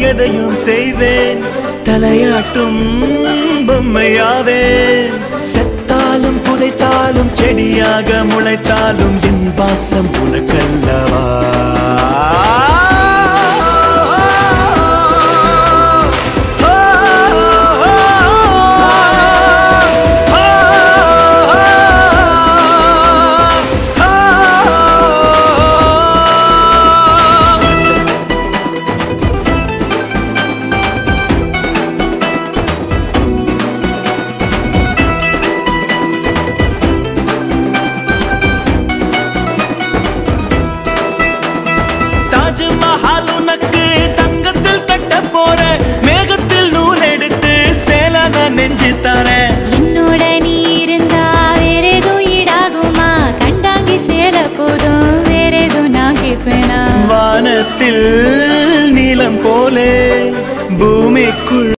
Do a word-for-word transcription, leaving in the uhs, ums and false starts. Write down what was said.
எதையும் செய்வேன் தலையாட்டும் பொம்மையாவேன் செத்தாலும் புதைத்தாலும் செடியாக முளைத்தாலும் என் வாசம் உனக்கல்லவா என்னோட நீ இருந்தா வேறேதோ ஈடாகுமா கண்டாங்கி சேல போதும் வேறேதோ நான் கேட்பேனா வானத்தில் நீலம் போலே பூமிக்குள்